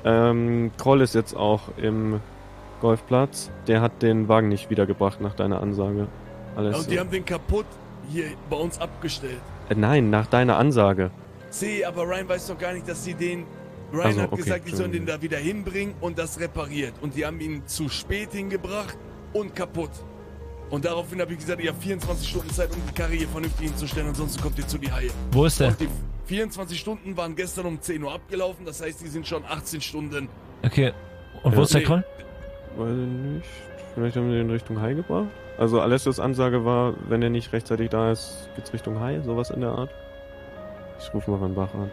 Kroll ist jetzt auch im Golfplatz. Der hat den Wagen nicht wiedergebracht nach deiner Ansage. Alles Und die haben den kaputt hier bei uns abgestellt. Nein, nach deiner Ansage. Aber Ryan weiß doch gar nicht, dass sie den... Ryan hat okay, gesagt, die sollen den da wieder hinbringen und das repariert. Und die haben ihn zu spät hingebracht und kaputt. Und daraufhin habe ich gesagt, ihr habt 24 Stunden Zeit, um die Karre hier vernünftig hinzustellen, ansonsten kommt ihr zu die Haie. Wo ist der? Und die 24 Stunden waren gestern um 10 Uhr abgelaufen, das heißt, die sind schon 18 Stunden. Okay. Und wo ist der Kroll? Weiß ich nicht. Vielleicht haben wir den in Richtung Hai gebracht. Also Alessios Ansage war, wenn er nicht rechtzeitig da ist, geht's Richtung Hai, sowas in der Art. Ich rufe mal Van Bach an.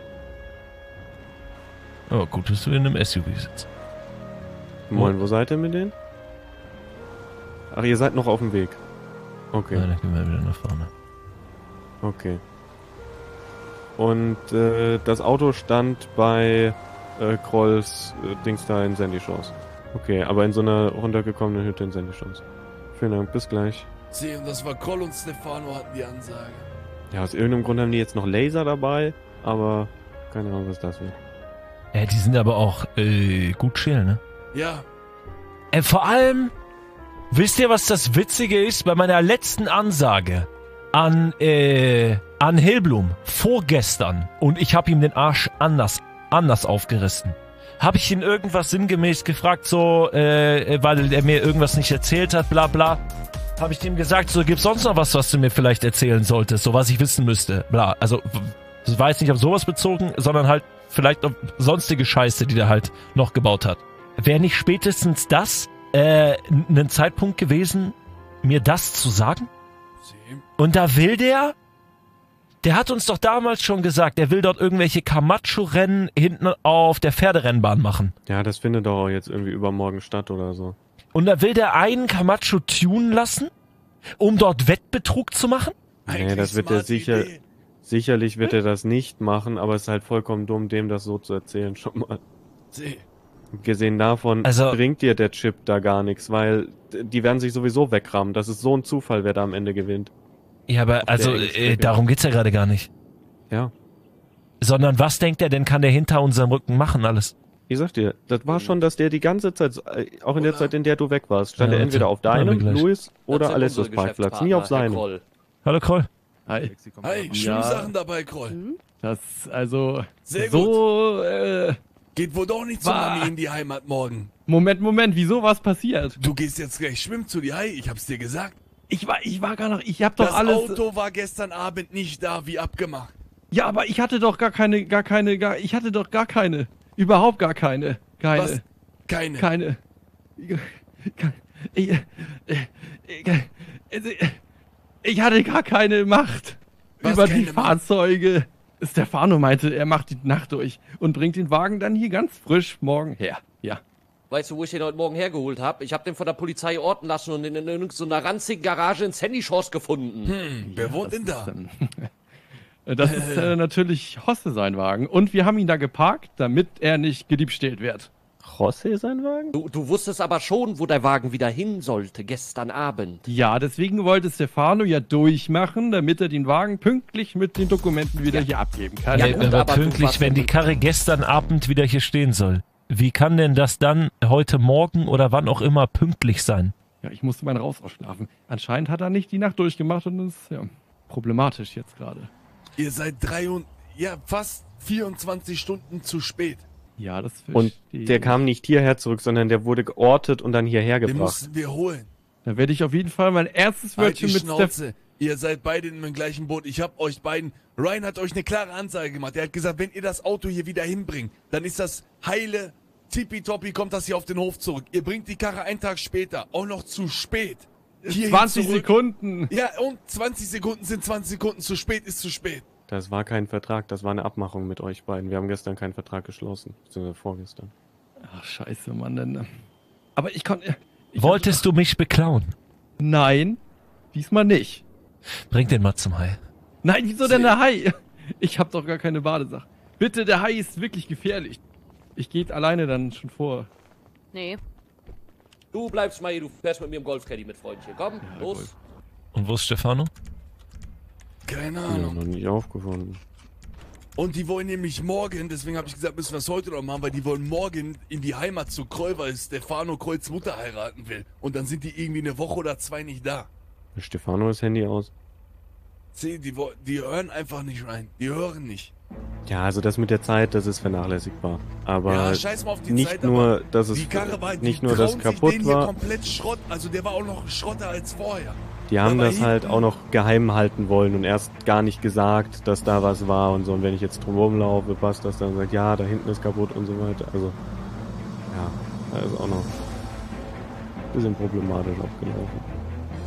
Oh, gut, dass du in einem SUV sitzt. Moin, wo seid ihr mit denen? Ach, ihr seid noch auf dem Weg. Okay. Ja, dann gehen wir wieder nach vorne. Okay. Und das Auto stand bei Krolls Dings da in Sandy Shores. Okay, aber in so einer runtergekommenen Hütte in Sandy Shores. Vielen Dank, bis gleich. Und das war Kroll und Stefano hatten die Ansage. Ja, aus irgendeinem Grund haben die jetzt noch Laser dabei, aber keine Ahnung, was das wird. Ja, die sind aber auch gut chill, ne? Ja. Vor allem, wisst ihr, was das Witzige ist? Bei meiner letzten Ansage an Hillblum vorgestern, und ich habe ihm den Arsch anders aufgerissen, habe ich ihn irgendwas sinngemäß gefragt, so, weil er mir irgendwas nicht erzählt hat, bla bla. Habe ich ihm gesagt, so, gibt's sonst noch was du mir vielleicht erzählen solltest, so was ich wissen müsste, bla. Also, ich weiß nicht auf sowas bezogen, sondern halt vielleicht auf sonstige Scheiße, die der halt noch gebaut hat. Wäre nicht spätestens das ein Zeitpunkt gewesen, mir das zu sagen? Und da will der hat uns doch damals schon gesagt, der will dort irgendwelche Camacho-Rennen hinten auf der Pferderennbahn machen. Ja, das findet doch auch jetzt irgendwie übermorgen statt oder so. Und da will der einen Camacho tunen lassen, um dort Wettbetrug zu machen? Nee, das wird er sicherlich wird er das nicht machen, aber es ist halt vollkommen dumm, dem das so zu erzählen schon mal. Gesehen davon bringt dir der Chip da gar nichts, weil die werden sich sowieso wegrammen. Das ist so ein Zufall, wer da am Ende gewinnt. Ja, aber darum geht's ja gerade gar nicht. Ja. Sondern was denkt er denn, kann der hinter unserem Rücken machen alles? Ich sag dir, das war schon, dass der die ganze Zeit, auch in der Zeit, in der du weg warst, stand er entweder auf deinem, Luis, oder Alessios Parkplatz, nie auf seinem. Hallo Kroll. Hi. Hi, schöne Sachen dabei, Kroll. Das, also, sehr so, geht wohl doch nicht zu Mami in die Heimat morgen. Moment, wieso, was passiert? Du gehst jetzt gleich schwimmen zu die Hai, ich hab's dir gesagt. Ich war gar noch, ich hab doch alles... Das Auto war gestern Abend nicht da, wie abgemacht. Ja, aber ich hatte doch ich hatte doch gar keine. Überhaupt gar keine. Was? Keine? Keine. Ich hatte gar keine Macht über die Fahrzeuge. Stefano meinte, er macht die Nacht durch und bringt den Wagen dann hier ganz frisch morgen her. Ja. Weißt du, wo ich den heute Morgen hergeholt habe? Ich habe den von der Polizei orten lassen und in so einer ranzigen Garage in Sandy Shores gefunden. Wer wohnt denn da? Das ist natürlich Hosse sein Wagen. Und wir haben ihn da geparkt, damit er nicht gediebstählt wird. Hosse sein Wagen? Du wusstest aber schon, wo der Wagen wieder hin sollte, gestern Abend. Ja, deswegen wollte Stefano ja durchmachen, damit er den Wagen pünktlich mit den Dokumenten wieder hier abgeben kann. Ja, aber pünktlich, wenn die Karre gestern Abend wieder hier stehen soll. Wie kann denn das dann heute Morgen oder wann auch immer pünktlich sein? Ja, ich musste meinen Raus ausschlafen. Anscheinend hat er nicht die Nacht durchgemacht und ist problematisch jetzt gerade. Ihr seid fast 24 Stunden zu spät. Ja, das verstehe Und der kam nicht hierher zurück, sondern der wurde geortet und dann hierher gebracht. Den mussten wir holen. Da werde ich auf jeden Fall mein erstes Wörtchen mit Stefano. Ihr seid beide in dem gleichen Boot. Ich hab euch beiden... Ryan hat euch eine klare Ansage gemacht. Er hat gesagt, wenn ihr das Auto hier wieder hinbringt, dann ist das heile, tippitoppi, kommt das hier auf den Hof zurück. Ihr bringt die Karre einen Tag später. Auch noch zu spät. 20 Sekunden. Ja, und 20 Sekunden sind 20 Sekunden. Zu spät ist zu spät. Das war kein Vertrag, das war eine Abmachung mit euch beiden. Wir haben gestern keinen Vertrag geschlossen. Beziehungsweise vorgestern. Ach, scheiße, Mann. Denn, aber ich konnte... Wolltest du mich beklauen? Nein, diesmal nicht. Bring den mal zum Hai. Nein, wieso denn der Hai? Ich hab doch gar keine Badesache. Bitte, der Hai ist wirklich gefährlich. Ich gehe alleine dann schon vor. Nee. Du bleibst mal hier, du fährst mit mir im Golfcaddy mit, Freundchen. Komm, Ja, los. Golf. Und wo ist Stefano? Keine Ja, Ahnung. noch nicht aufgefunden. Und die wollen nämlich morgen, deswegen habe ich gesagt, müssen wir es heute noch machen, weil die wollen morgen in die Heimat zu Kroll, weil Stefano Krolls Mutter heiraten will. Und dann sind die irgendwie eine Woche oder 2 nicht da. Stefano das Handy aus. Sieh, die hören einfach nicht rein. Die hören nicht. Ja, also das mit der Zeit, das ist vernachlässigbar. Aber Ja, scheiß mal auf die nicht Zeit, nur, aber dass es die Karre war, nicht die nur das trauen sich kaputt den hier war. komplett Schrott. Also der war auch noch schrotter als vorher. Die haben Da war das halt hinten- auch noch geheim halten wollen und erst gar nicht gesagt, dass da was war und so. Und wenn ich jetzt drumherum laufe, passt das dann sagt, ja, da hinten ist kaputt und so weiter. Also, ja, da ist auch noch ein bisschen problematisch abgelaufen.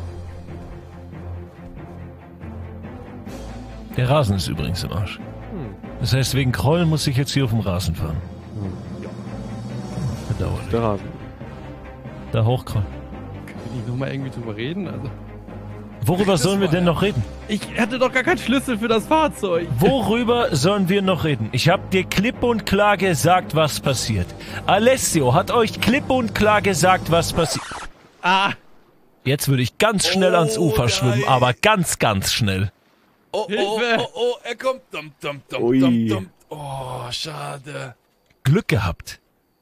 Der Rasen ist übrigens im Arsch. Das heißt, wegen Kroll muss ich jetzt hier auf dem Rasen fahren. Bedauerlich. Der Rasen. Da hochkroll. Können wir nicht nochmal irgendwie drüber reden? Also, Worüber sollen wir denn noch reden? ich hatte doch gar keinen Schlüssel für das Fahrzeug. Worüber sollen wir noch reden? Ich habe dir klipp und klar gesagt, was passiert. Alessio hat euch klipp und klar gesagt, was passiert. Ah, Jetzt würde ich ganz schnell ans Ufer nein. schwimmen, aber ganz, ganz schnell. Oh, oh, Hilfe. oh, oh, er kommt. Dum, dum, dum, Ui. dum, dum. Oh, schade. Glück gehabt.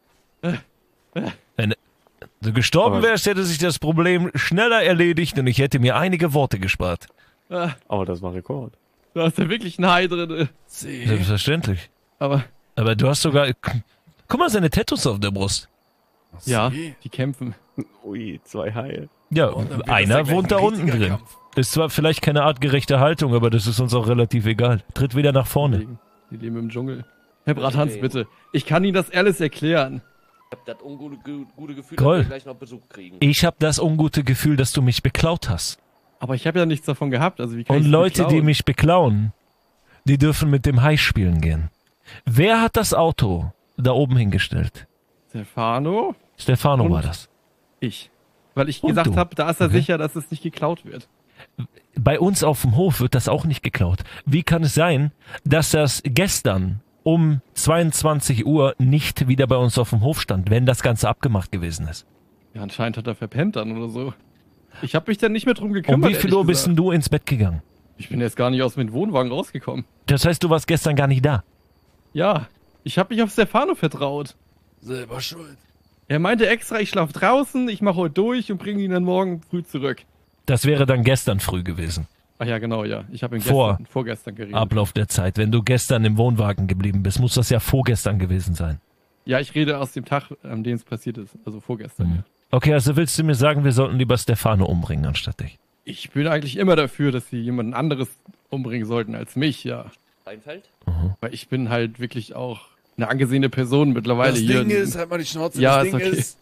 Wenn du gestorben Aber- wärst, hätte sich das Problem schneller erledigt und ich hätte mir einige Worte gespart. Aber das war Rekord. da ist ja wirklich ein Hai drin. Sieh. Selbstverständlich. Aber, Aber du hast sogar... Guck mal, seine Tattoos auf der Brust. ja, Sieh. die kämpfen. Ui, 2 Haie. Ja, Oh, dann wird das einer ja gleich wohnt ein da unten richtiger drin. Kampf. Ist zwar vielleicht keine artgerechte Haltung, aber das ist uns auch relativ egal. Tritt wieder nach vorne. Die leben im Dschungel. Herr Brathans, bitte. Ich kann Ihnen das alles erklären. Ich hab das gute Gefühl, Groll. dass wir gleich noch Besuch kriegen. Ich habe das ungute Gefühl, dass du mich beklaut hast. Aber ich habe ja nichts davon gehabt. Also wie kann Und ich Leute, die mich beklauen, die dürfen mit dem Hai spielen gehen. Wer hat das Auto da oben hingestellt? Stefano? Stefano Und? war das. Ich. Weil ich Und gesagt du? habe, da ist er Okay. sicher, dass es nicht geklaut wird. Bei uns auf dem Hof wird das auch nicht geklaut. Wie kann es sein, dass das gestern um 22 Uhr nicht wieder bei uns auf dem Hof stand, wenn das Ganze abgemacht gewesen ist? Ja, anscheinend hat er verpennt dann oder so. Ich habe mich dann nicht mehr drum Um gekümmert. wie viel ehrlich Uhr bist gesagt. denn du ins Bett gegangen? Ich bin jetzt gar nicht aus dem Wohnwagen rausgekommen. Das heißt, du warst gestern gar nicht da. Ja, ich habe mich auf Stefano vertraut. Selber schuld. Er meinte extra, ich schlafe draußen, ich mache heute durch und bringe ihn dann morgen früh zurück. Das wäre dann gestern früh gewesen. Ach ja, genau, ja. Ich habe ihn vorgestern geredet. Ablauf der Zeit. Wenn du gestern im Wohnwagen geblieben bist, muss das ja vorgestern gewesen sein. Ja, ich rede aus dem Tag, an dem es passiert ist. Also vorgestern. Okay, also willst du mir sagen, wir sollten lieber Stefano umbringen anstatt dich? Ich bin eigentlich immer dafür, dass sie jemanden anderes umbringen sollten als mich, ja. Einfällt? Weil ich bin halt wirklich auch eine angesehene Person mittlerweile Das hier. Ding ist, halt mal die Schnauze, Ja, das ist Ding okay. ist,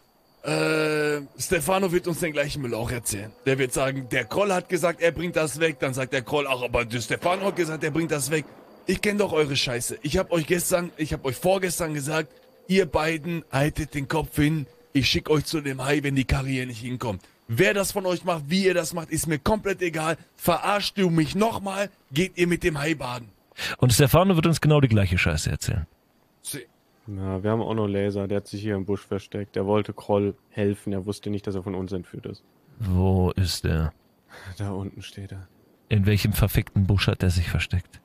Stefano wird uns den gleichen Müll auch erzählen. Der wird sagen, der Kroll hat gesagt, er bringt das weg. Dann sagt der Kroll, ach, aber der Stefano hat gesagt, er bringt das weg. Ich kenne doch eure Scheiße. Ich habe euch vorgestern gesagt, ihr beiden haltet den Kopf hin. Ich schicke euch zu dem Hai, wenn die Karre hier nicht hinkommt. Wer das von euch macht, wie ihr das macht, ist mir komplett egal. Verarscht du mich nochmal, geht ihr mit dem Hai baden. Und Stefano wird uns genau die gleiche Scheiße erzählen. Ja, wir haben auch noch Laser, der hat sich hier im Busch versteckt. Der wollte Kroll helfen, er wusste nicht, dass er von uns entführt ist. Wo ist er? Da unten steht er. In welchem verfickten Busch hat er sich versteckt?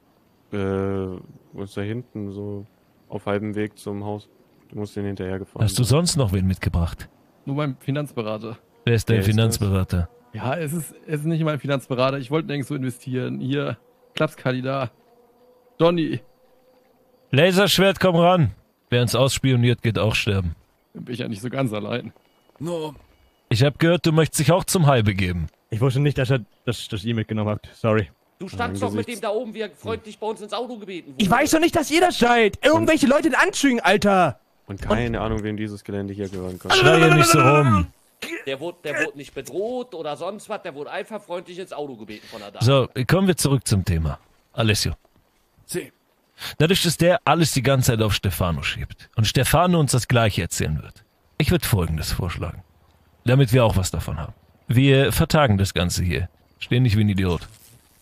Wo ist da hinten, so auf halbem Weg zum Haus. Du musst den hinterhergefahren Hast du sonst noch wen mitgebracht? Nur mein Finanzberater. Wer ist dein Wer ist Finanzberater? Ja, es ist nicht mein Finanzberater. Ich wollte nirgends so investieren. Hier, Klapskali da. Donny. Laserschwert, komm ran. Wer uns ausspioniert, geht auch sterben. Dann bin ich ja nicht so ganz allein. No, Ich habe gehört, du möchtest dich auch zum Hai begeben. Ich wusste nicht, dass ihr das mitgenommen habt. Sorry. Du standst doch mit dem da oben, wie er freundlich bei uns ins Auto gebeten wurde. Ich weiß doch nicht, dass ihr das seid. Irgendwelche Leute in Anzügen, Alter. Und keine Ahnung, wem dieses Gelände hier gehören kann. Schrei hier nicht so rum. Der wurde nicht bedroht oder sonst was, der wurde einfach freundlich ins Auto gebeten von der Dame. So, kommen wir zurück zum Thema. Alessio. sieh. Dadurch, dass der alles die ganze Zeit auf Stefano schiebt und Stefano uns das Gleiche erzählen wird. Ich würde Folgendes vorschlagen. Damit wir auch was davon haben. Wir vertagen das Ganze hier. Stehen nicht wie ein Idiot.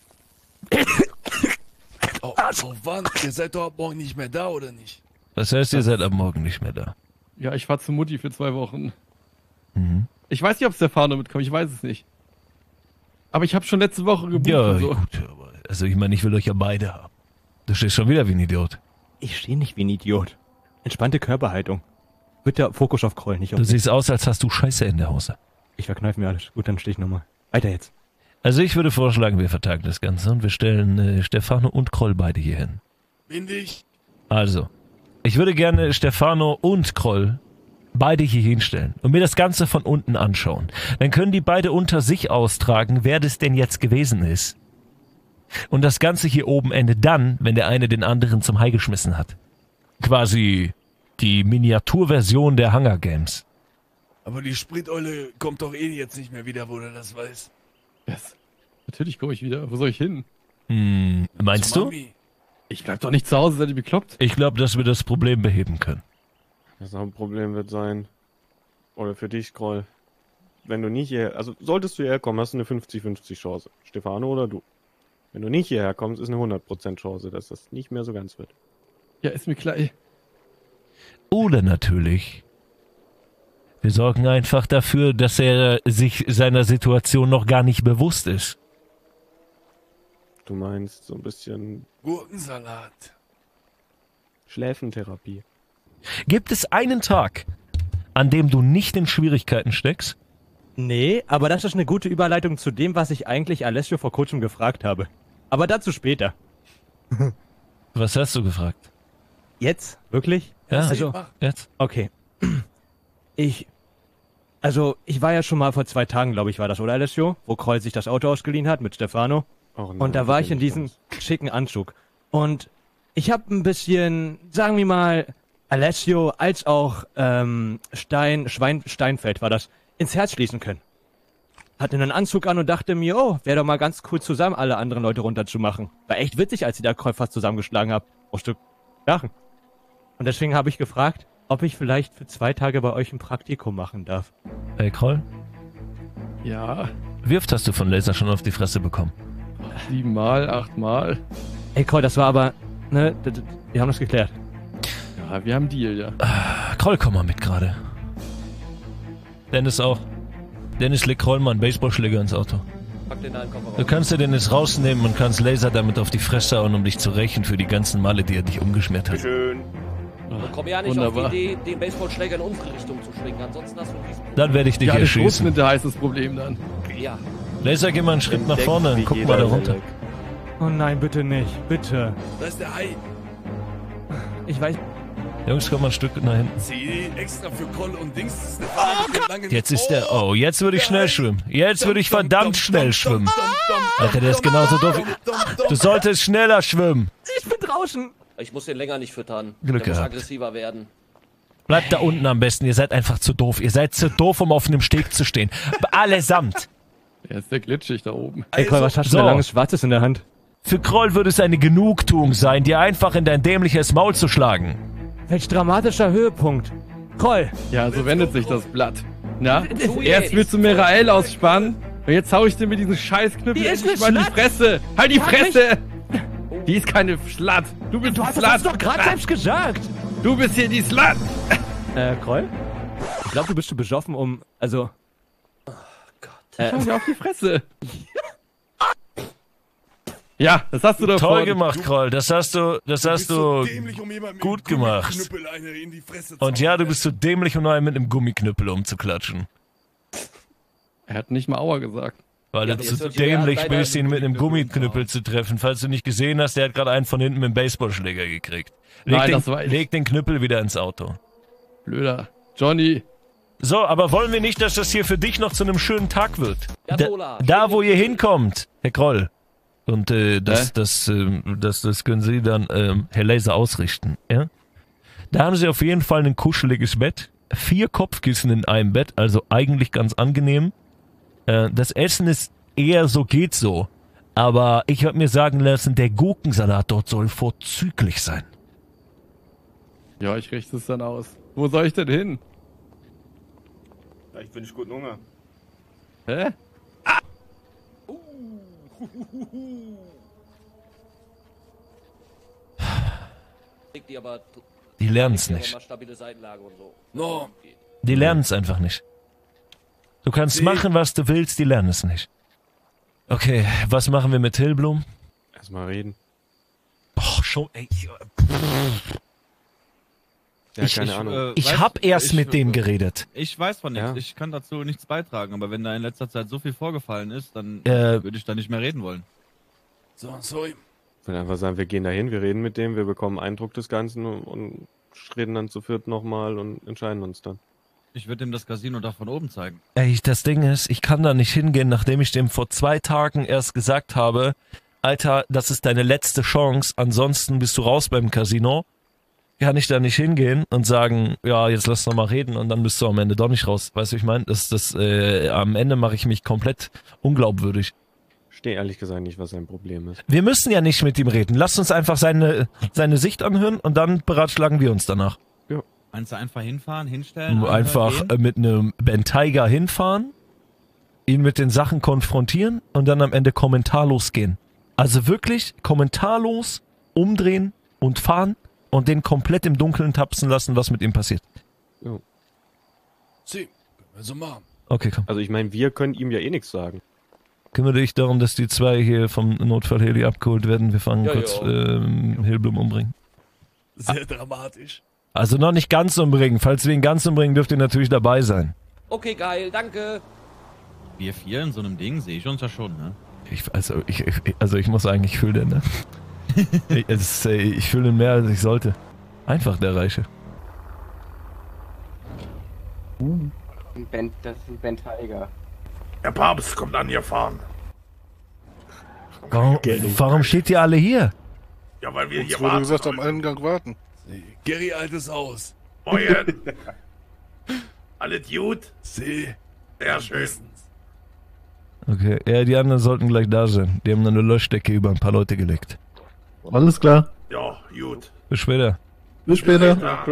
Oh, wann? Ihr seid doch ab morgen nicht mehr da, oder nicht? Das heißt, ihr seid ab morgen nicht mehr da. Ja, ich fahr zu Mutti für 2 Wochen. Ich weiß nicht, ob Stefano mitkommt. Ich weiß es nicht. Aber ich habe schon letzte Woche gebucht. Ja, und so. gut, aber also ich meine, ich will euch ja beide haben. Du stehst schon wieder wie ein Idiot. Ich stehe nicht wie ein Idiot. Entspannte Körperhaltung. Bitte Fokus auf Kroll, nicht auf Du mich. siehst aus, als hast du Scheiße in der Hose. Ich verkneife mir alles. Gut, dann stehe ich nochmal. Weiter jetzt. Also ich würde vorschlagen, wir vertagen das Ganze und wir stellen Stefano und Kroll beide hier hin. Bin ich? Also, ich würde gerne Stefano und Kroll beide hier hinstellen und mir das Ganze von unten anschauen. Dann können die beide unter sich austragen, wer das denn jetzt gewesen ist. Und das Ganze hier oben endet dann, wenn der eine den anderen zum Hai geschmissen hat. Quasi die Miniaturversion der Hunger Games. Aber die Spriteule kommt doch eh jetzt nicht mehr wieder, wo du das weißt. Yes. Natürlich komme ich wieder. Wo soll ich hin? Meinst Zu du? Mami. Ich bleib doch nicht zu Hause, seid ihr bekloppt? Ich glaube, dass wir das Problem beheben können. Das Hauptproblem wird sein, oder für dich, Kroll, wenn du nicht hierher, also solltest du hierher kommen, hast du eine 50-50 Chance. Stefano oder du. Wenn du nicht hierher kommst, ist eine 100% Chance, dass das nicht mehr so ganz wird. Ja, ist mir klar. Oder natürlich, wir sorgen einfach dafür, dass er sich seiner Situation noch gar nicht bewusst ist. Du meinst so ein bisschen Gurkensalat. Schläfentherapie. Gibt es einen Tag, an dem du nicht in Schwierigkeiten steckst? Nee, aber das ist eine gute Überleitung zu dem, was ich eigentlich Alessio vor kurzem gefragt habe. Aber dazu später. Was hast du gefragt? Jetzt? Wirklich? Ja, Also, jetzt? okay. Ich war ja schon mal vor 2 Tagen, glaube ich, war das, oder Alessio? Wo Kroll sich das Auto ausgeliehen hat mit Stefano. Auch Und da war ich in diesem schicken Anzug. Und ich habe ein bisschen, sagen wir mal, Alessio als auch Steinfeld war das, ins Herz schließen können. Hatte einen Anzug an und dachte mir, oh, wäre doch mal ganz cool zusammen alle anderen Leute runterzumachen. War echt witzig, als ich da Kroll fast zusammengeschlagen habe. Ein Stück lachen. Und deswegen habe ich gefragt, ob ich vielleicht für 2 Tage bei euch ein Praktikum machen darf. Hey, Kroll, Ja, wie oft hast du von Laser schon auf die Fresse bekommen? 7 Mal, 8 Mal. Ey Kroll, das war aber, ne, wir haben das geklärt. Ja, wir haben Deal, ja. Kroll, komm mal mit gerade. Dennis auch. Dennis, leg Kroll mal einen Baseballschläger ins Auto. Pack den da in den Kofferraum. Du kannst dir Dennis rausnehmen und kannst Laser damit auf die Fresse hauen, um dich zu rächen für die ganzen Male, die er dich umgeschmiert hat. Schön. Und komm ja nicht Wunderbar. auf die Idee, den Baseballschläger in unsere Richtung zu schwingen. Ansonsten hast du diesen. Dann werde ich dich Ja, das erschießen. Großminte heißt das Problem dann. Ja. Laser, geh mal einen Schritt nach Entdeckt vorne wie und guck jeder mal da runter. Relic. Oh nein, bitte nicht, bitte. Da ist der Hai. Ich weiß, Jungs, komm mal ein Stück nach hinten. CD extra für Koll und Dings. Das ist der lange Jetzt ist der... Oh, jetzt würde ich schnell schwimmen. Jetzt würde ich verdammt schnell schwimmen. Alter, der ist genauso doof. Du solltest schneller schwimmen. ich bin draußen. Ich muss den länger nicht füttern. Glück der muss gehabt. aggressiver werden. Bleibt da unten am besten. Ihr seid einfach zu doof. Ihr seid zu doof, um auf einem Steg zu stehen. Allesamt. Der ist der glitschig da oben. Ey Kroll, was hast du So. da langes Schwarzes in der Hand? Für Kroll würde es eine Genugtuung sein, dir einfach in dein dämliches Maul zu schlagen. Welch dramatischer Höhepunkt. Kroll, Ja, so wendet sich das Blatt. Na? Du Erst jetzt. willst du Mirael ausspannen und jetzt hau ich dir mit diesem Scheißknüppel Die ist endlich eine mal in die Schlatt. Fresse. Halt die Frag mich. Fresse! Die ist keine Schlatt. Du bist du die hast Slut. das doch gerade selbst gesagt. Du bist hier die Slut. Kroll? Ich glaube, du bist zu besoffen, um, also... Schau dir auf die Fresse. Ja, das hast du doch Toll gemacht, Kroll. Das hast du gut gemacht. Und ja, du bist so dämlich, um einen mit einem Gummiknüppel umzuklatschen. Er hat nicht mal Aua gesagt. Weil Ja, du aber zu jetzt hört sich dämlich leider bist, ihn mit einem Gummiknüppel zu treffen. Falls du nicht gesehen hast, der hat gerade einen von hinten mit dem Baseballschläger gekriegt. Nein, das war ich. Leg den Knüppel wieder ins Auto. Blöder. Johnny. So, aber wollen wir nicht, dass das hier für dich noch zu einem schönen Tag wird? Ja, Tola. Da wo ihr hinkommt, Herr Kroll. Und das können Sie dann, Herr Laser, ausrichten. Ja? Da haben Sie auf jeden Fall ein kuscheliges Bett. 4 Kopfkissen in einem Bett, also eigentlich ganz angenehm. Das Essen ist eher so geht so. Aber ich habe mir sagen lassen, der Gurkensalat dort soll vorzüglich sein. Ja, ich richte es dann aus. Wo soll ich denn hin? Vielleicht bin ich guten Hunger. Hä? Die aber Die lernen es hier nicht. mal stabile Seitenlage und so. No. Die lernen es einfach nicht. Du kannst machen, was du willst, die lernen es nicht. Okay, was machen wir mit Hillblum? Erstmal reden. Oh, schon... Ey, Ja, keine Ahnung. Ich hab erst mit dem geredet. Ich weiß von nichts. Ja. Ich kann dazu nichts beitragen. Aber wenn da in letzter Zeit so viel vorgefallen ist, dann würde ich da nicht mehr reden wollen. So, sorry. Ich würde einfach sagen, wir gehen dahin, wir reden mit dem, wir bekommen Eindruck des Ganzen und reden dann zu viert nochmal und entscheiden uns dann. Ich würde ihm das Casino da von oben zeigen. Ey, das Ding ist, ich kann da nicht hingehen, nachdem ich dem vor 2 Tagen erst gesagt habe, Alter, das ist deine letzte Chance, ansonsten bist du raus beim Casino. Kann ich da nicht hingehen und sagen, ja, jetzt lass noch mal reden und dann bist du am Ende doch nicht raus. Weißt du, ich meine, am Ende mache ich mich komplett unglaubwürdig. Ich verstehe ehrlich gesagt nicht, was sein Problem ist. Wir müssen ja nicht mit ihm reden. Lass uns einfach seine Sicht anhören und dann beratschlagen wir uns danach. Meinst du einfach hinfahren, hinstellen? Einfach mit einem Ben Tiger hinfahren, ihn mit den Sachen konfrontieren und dann am Ende kommentarlos gehen. Also wirklich kommentarlos umdrehen und fahren und den komplett im Dunkeln tapsen lassen, was mit ihm passiert. Jo. Sie, können wir so machen. Okay, komm. Also ich meine, wir können ihm ja eh nichts sagen. Kümmere dich darum, dass die 2 hier vom Notfallheli abgeholt werden. Wir fangen kurz Hilblum umbringen. Sehr dramatisch. Also noch nicht ganz umbringen. Falls wir ihn ganz umbringen, dürft ihr natürlich dabei sein. Okay, geil, danke. Wir 4 in so einem Ding sehe ich uns ja schon, ne? Ich muss sagen, ich fühle den, ne? Ich fühle den mehr, als ich sollte. Einfach der Reiche. Das ist ein Ben Tiger. Der Papst kommt angefahren. Warum steht ihr alle hier? Ja, weil wir Uns hier wurde warten. gesagt, am Eingang warten. Gary, altes Haus. Moin. Alles gut? Sie. Sehr schön. Okay, ja, die anderen sollten gleich da sein. Die haben eine Löschdecke über ein paar Leute gelegt. Alles klar. Ja, gut. Bis später. Bis später.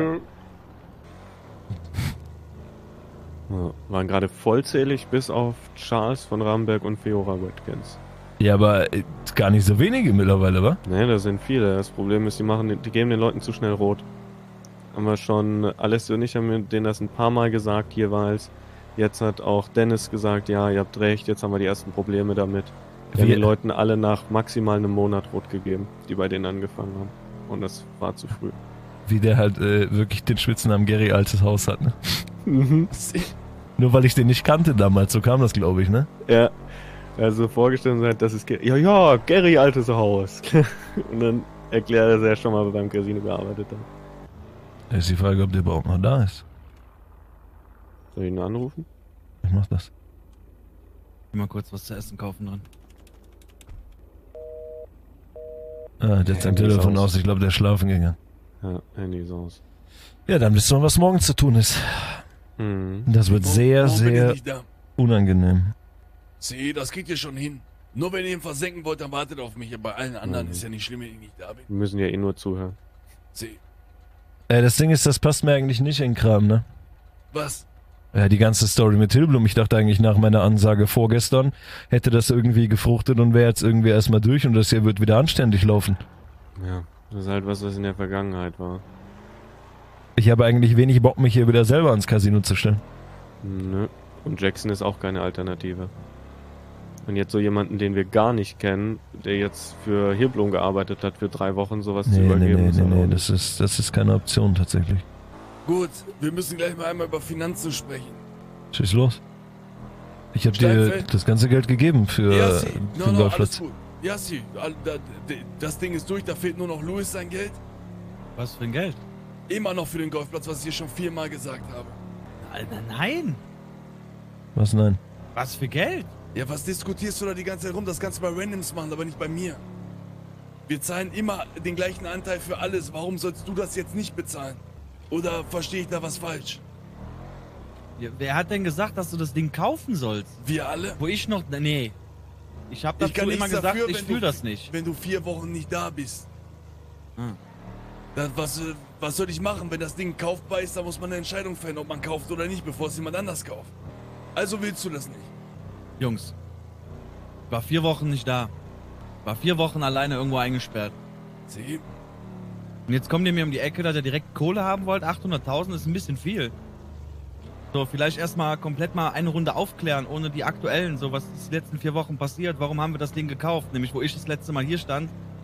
Ja, waren gerade vollzählig bis auf Charles von Ramberg und Fiora Watkins. Ja, aber gar nicht so wenige mittlerweile, wa? Ne, das sind viele. Das Problem ist, die geben den Leuten zu schnell rot. Haben wir schon, Alessio und ich haben denen das ein paar Mal gesagt jeweils. Jetzt hat auch Dennis gesagt, ja, ihr habt recht, jetzt haben wir die ersten Probleme damit. Wir haben den Leuten alle nach maximal einem Monat rot gegeben, die bei denen angefangen haben. Und das war zu früh. Wie der halt wirklich den Spitznamen Gary altes Haus hat, ne? Nur weil ich den nicht kannte damals, so kam das, glaube ich, ne? Ja, also vorgestellt hat, das ist ja, Gary altes Haus. Und dann erklärt er, dass er schon mal beim Casino gearbeitet hat. Ist die Frage, ob der überhaupt noch da ist. Soll ich ihn anrufen? Ich mach das. Mal kurz was zu essen kaufen drin. Ah, der hat sein Telefon aus. Ich glaube, der ist schlafen gegangen. Ja, Handy ist aus. Ja, dann wissen wir, was morgen zu tun ist. Das wird sehr, sehr unangenehm. Sie, das geht ja schon hin. Nur wenn ihr ihn versenken wollt, dann wartet auf mich. Bei allen anderen ist ja nicht schlimm, wenn ich nicht da bin. Wir müssen ja eh nur zuhören. Sie. Das Ding ist, das passt mir eigentlich nicht in den Kram, ne? Was? Ja, die ganze Story mit Hilblum. Ich dachte eigentlich nach meiner Ansage vorgestern, hätte das irgendwie gefruchtet und wäre jetzt irgendwie erstmal durch und das hier wird wieder anständig laufen. Ja, das ist halt was in der Vergangenheit war. Ich habe eigentlich wenig Bock, mich hier wieder selber ans Casino zu stellen. Nö. Und Jackson ist auch keine Alternative. Und jetzt so jemanden, den wir gar nicht kennen, der jetzt für Hilblum gearbeitet hat, für 3 Wochen sowas zu übergeben. Nee, das ist keine Option tatsächlich. Gut, wir müssen gleich mal einmal über Finanzen sprechen. Schieß los. Ich habe dir das ganze Geld gegeben für den Golfplatz. Alles gut. Ja, sie, das Ding ist durch, da fehlt nur noch Louis sein Geld. Was für ein Geld? Immer noch für den Golfplatz, was ich hier schon 4-mal gesagt habe. Nein. Was nein? Was für Geld? Ja, was diskutierst du da die ganze Zeit rum? Das kannst du bei Randoms machen, aber nicht bei mir. Wir zahlen immer den gleichen Anteil für alles. Warum sollst du das jetzt nicht bezahlen? Oder verstehe ich da was falsch? Ja, wer hat denn gesagt, dass du das Ding kaufen sollst? Wir alle? Wo ich noch... Nee. Ich habe dazu immer gesagt, dafür, ich fühle das nicht. Wenn du 4 Wochen nicht da bist. Hm. Dann was soll ich machen? Wenn das Ding kaufbar ist, dann muss man eine Entscheidung fällen, ob man kauft oder nicht, bevor es jemand anders kauft. Also willst du das nicht? Jungs, ich war 4 Wochen nicht da. War 4 Wochen alleine irgendwo eingesperrt. Sie? Und jetzt kommt ihr mir um die Ecke, dass ihr direkt Kohle haben wollt. 800.000 ist ein bisschen viel. So, vielleicht erstmal komplett mal eine Runde aufklären, ohne die aktuellen. So, was ist die letzten 4 Wochen passiert? Warum haben wir das Ding gekauft? Nämlich, wo ich das letzte Mal hier stand,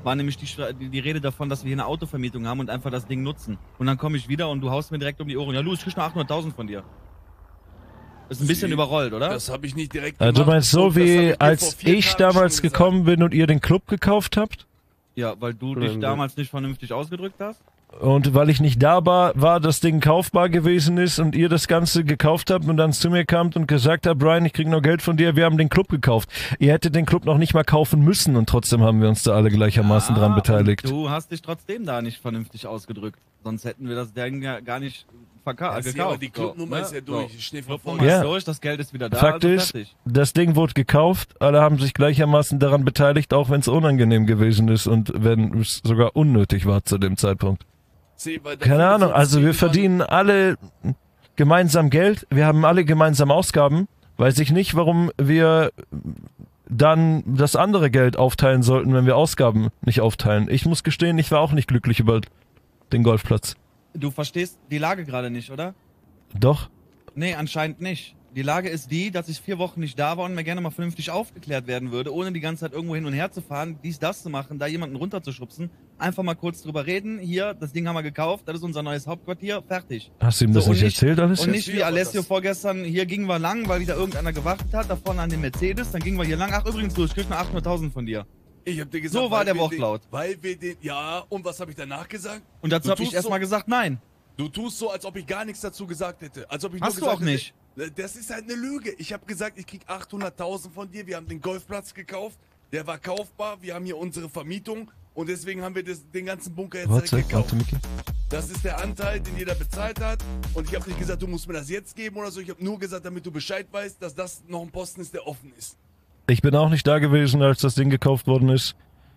war nämlich die Rede davon, dass wir hier eine Autovermietung haben und einfach das Ding nutzen. Und dann komme ich wieder und du haust mir direkt um die Ohren. Ja, Lu, ich krieg nur 800.000 von dir. Ist ein bisschen überrollt, oder? Das habe ich nicht direkt gemacht. Du meinst so, wie als ich damals gekommen bin und ihr den Club gekauft habt? Ja, weil du dich damals nicht vernünftig ausgedrückt hast? Und weil ich nicht da war, das Ding kaufbar gewesen ist und ihr das Ganze gekauft habt und dann zu mir kamt und gesagt habt, Brian, ich krieg noch Geld von dir, wir haben den Club gekauft. Ihr hättet den Club noch nicht mal kaufen müssen und trotzdem haben wir uns da alle gleichermaßen dran beteiligt. Du hast dich trotzdem da nicht vernünftig ausgedrückt. Sonst hätten wir das Ding ja gar nicht gekauft. Aber die Clubnummer ist ja durch. Clubnummer ist durch, das Geld ist wieder da. Fakt ist, das Ding wurde gekauft, alle haben sich gleichermaßen daran beteiligt, auch wenn es unangenehm gewesen ist und wenn es sogar unnötig war zu dem Zeitpunkt. Keine Ahnung, also wir verdienen alle gemeinsam Geld, wir haben alle gemeinsam Ausgaben, weiß ich nicht, warum wir dann das andere Geld aufteilen sollten, wenn wir Ausgaben nicht aufteilen. Ich muss gestehen, ich war auch nicht glücklich über den Golfplatz. Du verstehst die Lage gerade nicht, oder? Doch. Nee, anscheinend nicht. Die Lage ist die, dass ich 4 Wochen nicht da war und mir gerne mal vernünftig aufgeklärt werden würde, ohne die ganze Zeit irgendwo hin und her zu fahren, das zu machen, da jemanden runterzuschubsen, einfach mal kurz drüber reden, hier, das Ding haben wir gekauft, das ist unser neues Hauptquartier, fertig. Hast du ihm das nicht erzählt, Alessio? Und nicht wie Alessio vorgestern, hier gingen wir lang, weil wieder irgendeiner gewartet hat, da vorne an dem Mercedes, dann gingen wir hier lang, ach übrigens, du, ich krieg nur 800.000 von dir. Ich hab dir gesagt, so war der Wortlaut. Weil wir den, ja, und was habe ich danach gesagt? Und dazu habe ich erstmal gesagt, nein. Du tust so, als ob ich gar nichts dazu gesagt hätte. Als ob ich Hast nur gesagt du auch nicht. Hätte, das ist halt eine Lüge. Ich habe gesagt, ich krieg 800.000 von dir. Wir haben den Golfplatz gekauft. Der war kaufbar. Wir haben hier unsere Vermietung. Und deswegen haben wir den ganzen Bunker jetzt direkt gekauft. Das ist der Anteil, den jeder bezahlt hat. Und ich habe nicht gesagt, du musst mir das jetzt geben oder so. Ich habe nur gesagt, damit du Bescheid weißt, dass das noch ein Posten ist, der offen ist. Ich bin auch nicht da gewesen, als das Ding gekauft worden ist.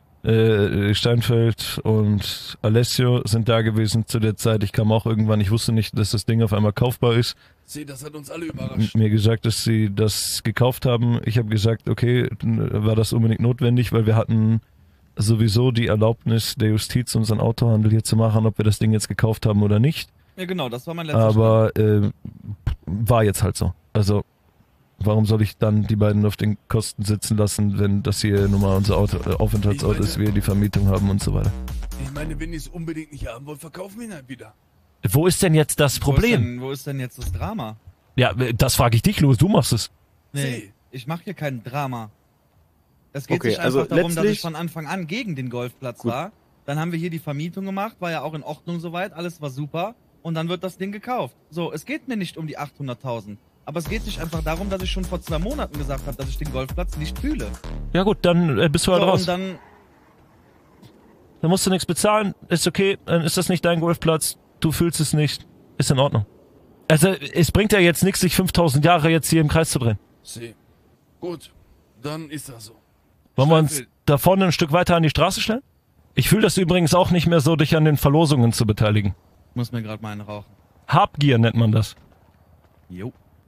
Steinfeld und Alessio sind da gewesen zu der Zeit. Ich kam auch irgendwann, ich wusste nicht, dass das Ding auf einmal kaufbar ist. Sieh, das hat uns alle überrascht. Mir gesagt, dass sie das gekauft haben. Ich habe gesagt, okay, war das unbedingt notwendig, weil wir hatten sowieso die Erlaubnis der Justiz, unseren Autohandel hier zu machen, ob wir das Ding jetzt gekauft haben oder nicht. Ja genau, das war mein letzter Aber war jetzt halt so. Also warum soll ich dann die beiden auf den Kosten sitzen lassen, wenn das hier nun mal unser Aufenthaltsort ist, wir die Vermietung haben und so weiter. Ich meine, wenn ihr es unbedingt nicht haben wollt, verkaufen wir ihn halt wieder. Wo ist denn jetzt das Problem? Wo ist denn jetzt das Drama? Ja, das frage ich dich, Louis, du machst es. Nee, ich mache hier kein Drama. Es geht sich einfach darum, dass ich von Anfang an gegen den Golfplatz war. Dann haben wir hier die Vermietung gemacht, war ja auch in Ordnung soweit, alles war super. Und dann wird das Ding gekauft. So, es geht mir nicht um die 800.000. Aber es geht sich einfach darum, dass ich schon vor 2 Monaten gesagt habe, dass ich den Golfplatz nicht fühle. Ja gut, dann bist du halt raus. Dann musst du nichts bezahlen, ist okay, dann ist das nicht dein Golfplatz, du fühlst es nicht, ist in Ordnung. Also es bringt ja jetzt nichts, sich 5000 Jahre jetzt hier im Kreis zu drehen. Gut, dann ist das so. Wollen wir uns da vorne ein Stück weiter an die Straße stellen? Ich fühle das übrigens auch nicht mehr so, dich an den Verlosungen zu beteiligen. Ich muss mir gerade mal einen rauchen. Habgier nennt man das. Jo.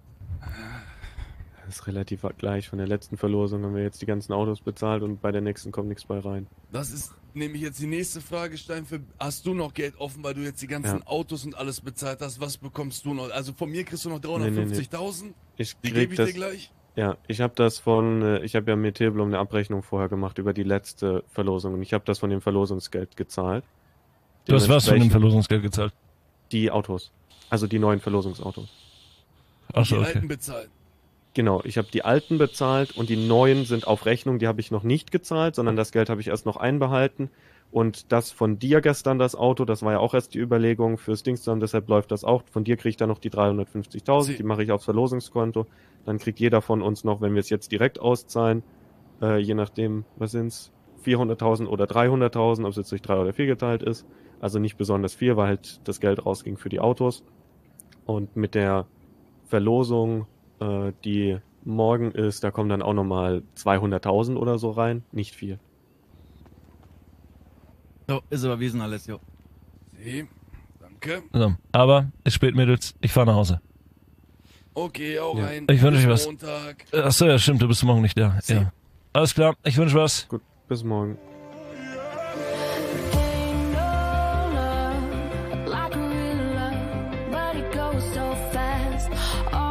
Das ist relativ gleich. Von der letzten Verlosung haben wir jetzt die ganzen Autos bezahlt und bei der nächsten kommt nichts bei rein. Das ist nämlich jetzt die nächste Frage, Steinfeld. Hast du noch Geld offen, weil du jetzt die ganzen Autos und alles bezahlt hast? Was bekommst du noch? Also von mir kriegst du noch 350.000? Nee. Die gebe ich dir gleich? Ja, ich habe das ich habe ja mit Hilblum eine Abrechnung vorher gemacht über die letzte Verlosung und ich habe das von dem Verlosungsgeld gezahlt. Du hast was von dem Verlosungsgeld gezahlt? Die Autos. Also die neuen Verlosungsautos. Achso, die okay. alten bezahlt. Genau, ich habe die alten bezahlt und die neuen sind auf Rechnung, die habe ich noch nicht gezahlt, sondern das Geld habe ich erst noch einbehalten. Und das von dir gestern, das Auto, das war ja auch erst die Überlegung fürs Dingsdamm, deshalb läuft das auch. Von dir kriege ich dann noch die 350.000, die mache ich aufs Verlosungskonto. Dann kriegt jeder von uns noch, wenn wir es jetzt direkt auszahlen, je nachdem, was sind's, 400.000 oder 300.000, ob es jetzt durch 3 oder 4 geteilt ist. Also nicht besonders viel, weil halt das Geld rausging für die Autos. Und mit der Verlosung, die morgen ist, da kommen dann auch nochmal 200.000 oder so rein. Nicht viel. So, ist überwiesen, Alessio. Danke. So, aber es spät, Mädels, ich fahre nach Hause. Okay, auch rein. Ich wünsche euch was. Montag. Achso, ja stimmt, du bist morgen nicht da. Ja. Alles klar, ich wünsche was. Gut, bis morgen. Like a real love, but it goes so fast.